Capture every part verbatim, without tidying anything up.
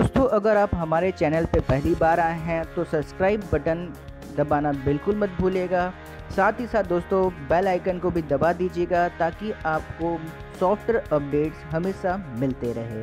दोस्तों, अगर आप हमारे चैनल पे पहली बार आए हैं तो सब्सक्राइब बटन दबाना बिल्कुल मत भूलिएगा। साथ ही साथ दोस्तों बेल आइकन को भी दबा दीजिएगा ताकि आपको सॉफ्टवेयर अपडेट्स हमेशा मिलते रहे।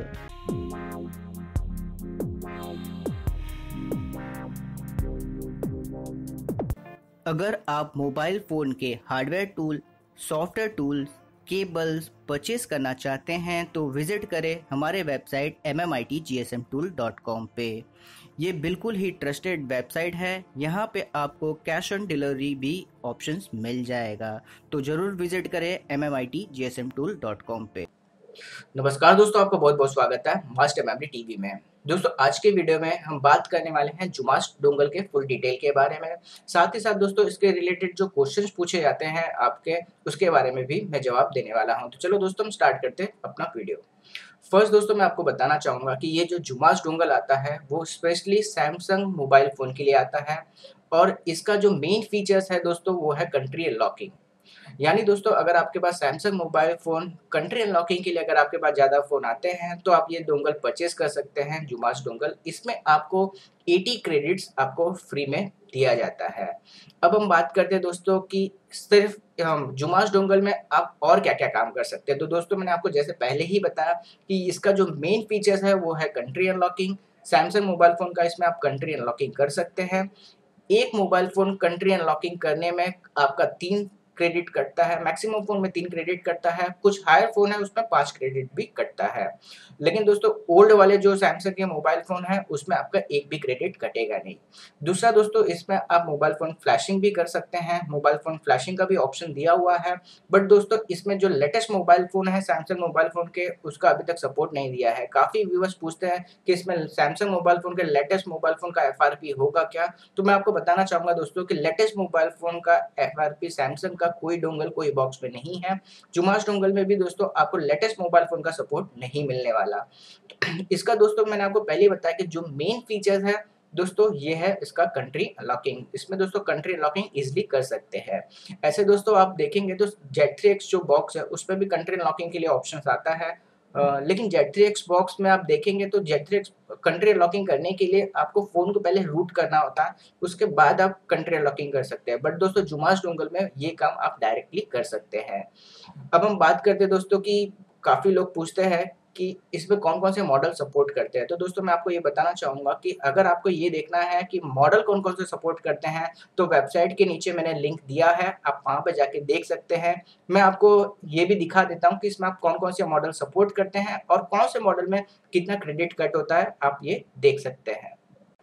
अगर आप मोबाइल फ़ोन के hardware tool, software tools, cables purchase करना चाहते हैं तो विज़िट करें हमारे website M M I T G S M tool dot com पे। ये बिल्कुल ही ट्रस्टेड वेबसाइट है। यहाँ पे आपको कैश ऑन डिलीवरी भी ऑप्शंस मिल जाएगा, तो ज़रूर विज़िट करें M M I T G S M tool dot com पे। नमस्कार दोस्तों, आपका बहुत बहुत स्वागत है मास्टर मेमोरी टीवी में। दोस्तों आज के वीडियो में हम बात करने वाले हैं जुमाश डोंगल के फुल डिटेल के बारे में। साथ ही साथ दोस्तों इसके रिलेटेड जो क्वेश्चंस पूछे जाते हैं आपके, उसके बारे में भी मैं जवाब देने वाला हूं। तो चलो दोस्तों हम स्टार्ट करते हैं अपना वीडियो। फर्स्ट दोस्तों मैं आपको बताना चाहूँगा कि ये जो जुमाश डोंगल आता है वो स्पेशली सैमसंग मोबाइल फ़ोन के लिए आता है और इसका जो मेन फीचर्स है दोस्तों वो है कंट्री अनलॉकिंग। यानी दोस्तों अगर आपके पास Samsung mobile phone country unlocking के लिए अगर आपके पास ज़्यादा फ़ोन आते हैं तो आप ये डोंगल परचेज़ कर सकते हैं, जुमाश डोंगल। इसमें आपको अस्सी क्रेडिट्स आपको फ्री में दिया जाता है। अब हम बात करते हैं दोस्तों कि सिर्फ हम जुमाश डोंगल में आप और क्या-क्या काम कर सकते हैं। तो दोस्तों मैंने आपको जैसे पहले ही बताया कि इसका जो मेन फीचर्स है वो है country unlocking. Samsung mobile phone का इसमें आप कंट्री अनलॉकिंग कर सकते हैं। एक मोबाइल फ़ोन कंट्री अनलॉकिंग करने में आपका तीन क्रेडिट कटता है, मैक्सिमम फ़ोन में तीन क्रेडिट कटता है, कुछ हायर फ़ोन है उसमें पाँच क्रेडिट भी कटता है। लेकिन दोस्तों ओल्ड वाले जो सैमसंग के मोबाइल फ़ोन हैं उसमें आपका एक भी क्रेडिट कटेगा नहीं। दूसरा दोस्तों इसमें आप मोबाइल फ़ोन फ्लैशिंग भी कर सकते हैं, मोबाइल फ़ोन फ्लैशिंग का भी ऑप्शन दिया हुआ है। बट दोस्तों इसमें जो लेटेस्ट मोबाइल फ़ोन है सैमसंग मोबाइल फ़ोन के, उसका अभी तक सपोर्ट नहीं दिया है। काफ़ी व्यूअर्स पूछते हैं कि इसमें सैमसंग मोबाइल फ़ोन के लेटेस्ट मोबाइल फ़ोन का एफ आर पी होगा क्या? तो मैं आपको बताना चाहूँगा दोस्तों कि लेटेस्ट मोबाइल फ़ोन का एफ आर पी सैमसंग का कोई डोंगल कोई बॉक्स में नहीं है। जुमाश डोंगल में भी दोस्तों आपको लेटेस्ट मोबाइल फ़ोन का सपोर्ट नहीं मिलने वाला। इसका दोस्तों मैंने आपको पहले ही बताया कि जो मेन फीचर्स है दोस्तों ये है इसका कंट्री अनलॉकिंग। इसमें दोस्तों कंट्री अनलॉकिंग ईज़िली कर सकते हैं। ऐसे दोस्तों आप देखेंगे तो जेड थ्री एक्स जो बॉक्स है उसपे भी कंट्री अनलॉकिंग के लिए ऑप्शंस आता है। अ, लेकिन जेड थ्री एक्स बॉक्स में आप देखेंगे तो Z three X country unlocking करने के लिए आपको फ़ोन को पहले रूट करना होता है, उसके बाद आप कंट्री अनलॉकिंग कर सकते हैं। बट दोस्तों जुमाश डोंगल में ये काम आप डायरेक्टली कर सकते हैं। अब हम बात करते हैं दोस्तों कि काफ़ी लोग पूछते हैं कि इसमें कौन-कौन से मॉडल सपोर्ट करते हैं। तो दोस्तों मैं आपको ये बताना चाहूँगा कि अगर आपको ये देखना है कि मॉडल कौन-कौन से सपोर्ट करते हैं, तो वेबसाइट के नीचे मैंने लिंक दिया है, आप वहाँ पे जाके देख सकते हैं। मैं आपको ये भी दिखा देता हूँ कि इसमें आप कौन-कौन से मॉडल सपोर्ट करते हैं और कौन से मॉडल में कितना क्रेडिट कट होता है, आप ये देख सकते हैं।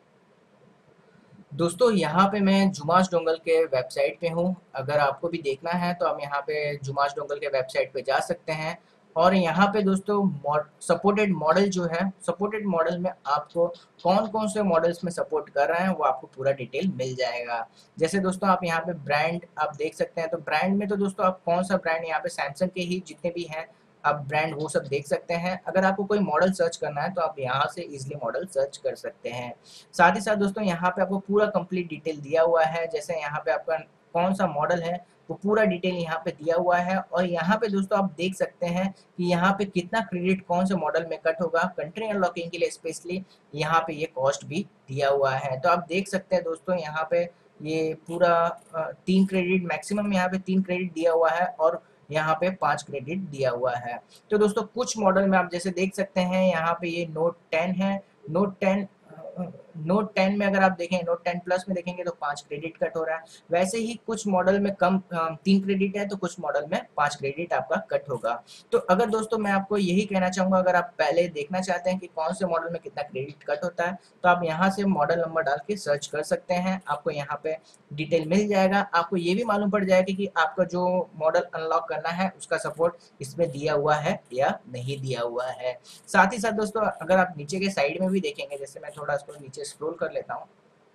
दोस्तों यहाँ पे मैं जुमाश डोंगल के वेबसाइट पे हूँ। अगर आपको भी देखना है तो आप यहाँ पे जुमाश डोंगल के वेबसाइट पे जा सकते हैं और यहाँ पे दोस्तों मॉड सपोर्टेड मॉडल जो है, सपोर्टेड मॉडल में आपको कौन-कौन से मॉडल्स में सपोर्ट कर रहे हैं वो आपको पूरा डिटेल मिल जाएगा। जैसे दोस्तों आप यहाँ पे ब्रांड आप देख सकते हैं, तो ब्रांड में तो दोस्तों आप कौन-सा ब्रांड यहाँ पे सैमसंग के ही जितने भी हैं आप ब्रांड वो सब देख सकते हैं। अगर आपको कोई मॉडल सर्च करना है तो आप यहाँ से ईज़िली मॉडल सर्च कर सकते हैं। साथ ही साथ दोस्तों यहाँ पे आपको पूरा कंप्लीट डिटेल दिया हुआ है। जैसे यहाँ पे आपका कौन-सा मॉडल है वो पूरा डिटेल यहाँ पे दिया हुआ है और यहाँ पे दोस्तों आप देख सकते हैं कि यहाँ पे कितना क्रेडिट कौन से मॉडल में कट होगा। कंट्री अनलॉकिंग के लिए स्पेशली यहाँ पे ये कॉस्ट भी दिया हुआ है। तो आप देख सकते हैं दोस्तों यहाँ पे ये पूरा अ, तीन क्रेडिट मैक्सिमम यहाँ पे तीन क्रेडिट दिया हुआ है और यहाँ पे पाँच क्रेडिट दिया हुआ है। तो दोस्तों कुछ मॉडल में आप जैसे देख सकते हैं यहाँ पे ये नोट टेन है। Note ten uh, Note ten में अगर आप देखें, नोट टेन प्लस में देखेंगे तो पाँच क्रेडिट कट हो रहा है। वैसे ही कुछ मॉडल में कम अ, तीन क्रेडिट है तो कुछ मॉडल में पाँच क्रेडिट आपका कट होगा। तो अगर दोस्तों मैं आपको यही कहना चाहूँगा, अगर आप पहले देखना चाहते हैं कि कौन से मॉडल में कितना क्रेडिट कट होता है तो आप यहाँ से मॉडल नंबर डाल के सर्च कर सकते हैं। आपको यहाँ पे डिटेल मिल जाएगा। आपको ये भी मालूम पड़ जाएगा कि आपका जो मॉडल अनलॉक करना है उसका सपोर्ट इसमें दिया हुआ है या नहीं दिया हुआ है। साथ ही साथ दोस्तों अगर आप नीचे के साइड में भी देखेंगे, जैसे मैं थोड़ा इसको नीचे स्क्रॉल कर लेता हूँ।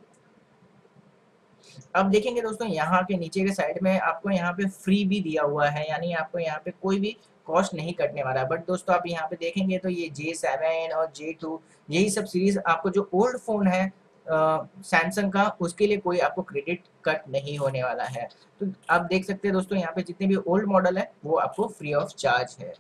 अब देखेंगे दोस्तों यहाँ के नीचे के साइड में आपको यहाँ पे फ्री भी दिया हुआ है, यानी आपको यहाँ पे कोई भी कॉस्ट नहीं कटने वाला है। बट दोस्तों आप यहाँ पे देखेंगे तो ये जे सेवन और जे टू यही सब सीरीज आपको जो ओल्ड फोन है सैमसंग का, उसके लिए कोई आपको क्रेडिट कट नहीं होने वाला है। तो आप देख सकते हैं दोस्तों यहाँ पे जितने भी ओल्ड मॉडल है वो आपको फ्री ऑफ चार्ज है।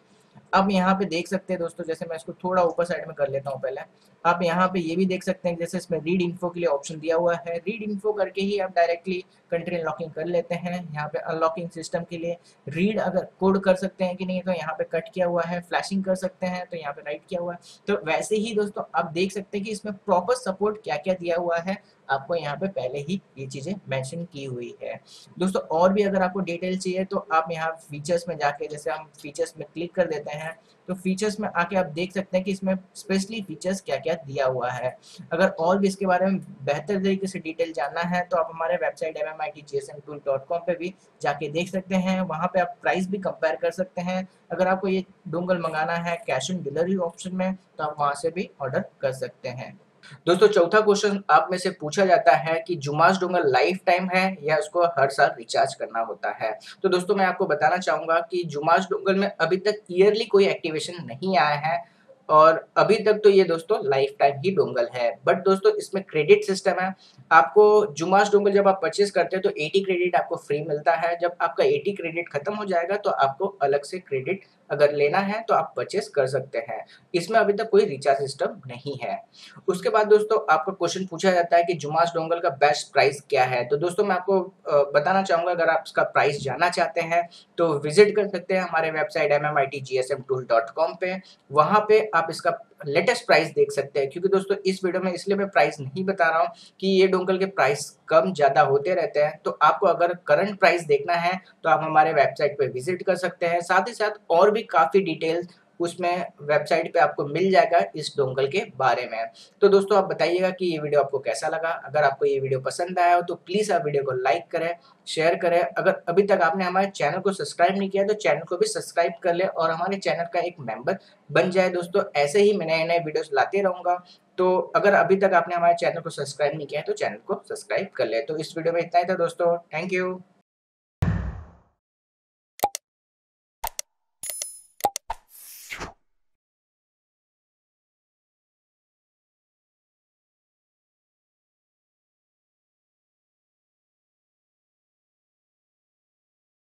आप यहाँ पे देख सकते हैं दोस्तों, जैसे मैं इसको थोड़ा ऊपर साइड में कर लेता हूँ पहले। आप यहाँ पे ये भी देख सकते हैं, जैसे इसमें रीड इन्फो के लिए ऑप्शन दिया हुआ है, रीड इन्फो करके ही आप डायरेक्टली कंट्री अनलॉकिंग कर लेते हैं। यहाँ पे अनलॉकिंग सिस्टम के लिए रीड अगर कोड कर सकते हैं कि नहीं, तो यहाँ पे कट किया हुआ है, फ्लैशिंग कर सकते हैं तो यहाँ पे राइट किया हुआ है। तो वैसे ही दोस्तों आप देख सकते हैं कि इसमें प्रॉपर सपोर्ट क्या क्या दिया हुआ है, आपको यहाँ पे पहले ही ये चीज़ें मेंशन की हुई है दोस्तों। और भी अगर आपको डिटेल चाहिए तो आप यहाँ फीचर्स में जाके, जैसे हम फीचर्स में क्लिक कर देते हैं, तो फीचर्स में आके आप देख सकते हैं कि इसमें स्पेशली फीचर्स क्या क्या दिया हुआ है। अगर और भी इसके बारे में बेहतर तरीके से डिटेल जानना है तो आप हमारे website M M I T G S M tool dot com पे भी जाके देख सकते हैं। वहाँ पे आप प्राइस भी कंपेयर कर सकते हैं। अगर आपको ये डोंगल मंगाना है कैश ऑन डिलीवरी ऑप्शन में, तो आप वहाँ से भी ऑर्डर कर सकते हैं। दोस्तों चौथा क्वेश्चन आप में से पूछा जाता है कि जुमास डोंगल लाइफ टाइम है या उसको हर साल रिचार्ज करना होता है। तो दोस्तों मैं आपको बताना चाहूंगा कि जुमास डोंगल में अभी तक ईयरली कोई एक्टिवेशन नहीं आया है और अभी तक तो ये दोस्तों लाइफ टाइम ही डोंगल है। बट दोस्तों इसमें क्रेडिट सिस्टम है। आपको जुमास डोंगल जब आप परचेज करते हैं तो अस्सी क्रेडिट आपको फ्री मिलता है। जब आपका अस्सी क्रेडिट खत्म हो जाएगा तो आपको अलग से क्रेडिट अगर लेना है तो आप परचेज कर सकते हैं। इसमें अभी तक कोई रिचार्ज सिस्टम नहीं है। उसके बाद दोस्तों आपका क्वेश्चन पूछा जाता है कि जुमास डोंगल का बेस्ट प्राइस क्या है। तो दोस्तों मैं आपको बताना चाहूंगा, अगर आप इसका प्राइस जानना चाहते हैं तो विजिट कर सकते हैं हमारे website M M I T G S M tool dot com पे। वहाँ पे आप इसका लेटेस्ट प्राइस देख सकते हैं, क्योंकि दोस्तों इस वीडियो में इसलिए मैं प्राइस नहीं बता रहा हूँ कि ये डोंगल के प्राइस कम ज़्यादा होते रहते हैं। तो आपको अगर करंट प्राइस देखना है तो आप हमारे वेबसाइट पे विजिट कर सकते हैं। साथ ही साथ और भी काफ़ी डिटेल्स उसमें वेबसाइट पे आपको मिल जाएगा इस डोंगल के बारे में। तो दोस्तों आप बताइएगा कि ये वीडियो आपको कैसा लगा। अगर आपको ये वीडियो पसंद आया हो तो प्लीज़ आप वीडियो को लाइक करें, शेयर करें। अगर अभी तक आपने हमारे चैनल को सब्सक्राइब नहीं किया तो चैनल को भी सब्सक्राइब कर ले और हमारे चैनल का एक मेंबर बन जाए। दोस्तों ऐसे ही मैं नए नए वीडियोस लाते रहूँगा। तो अगर अभी तक आपने हमारे चैनल को सब्सक्राइब नहीं किया है तो चैनल को सब्सक्राइब कर ले। तो इस वीडियो में इतना ही था दोस्तों। Thank you.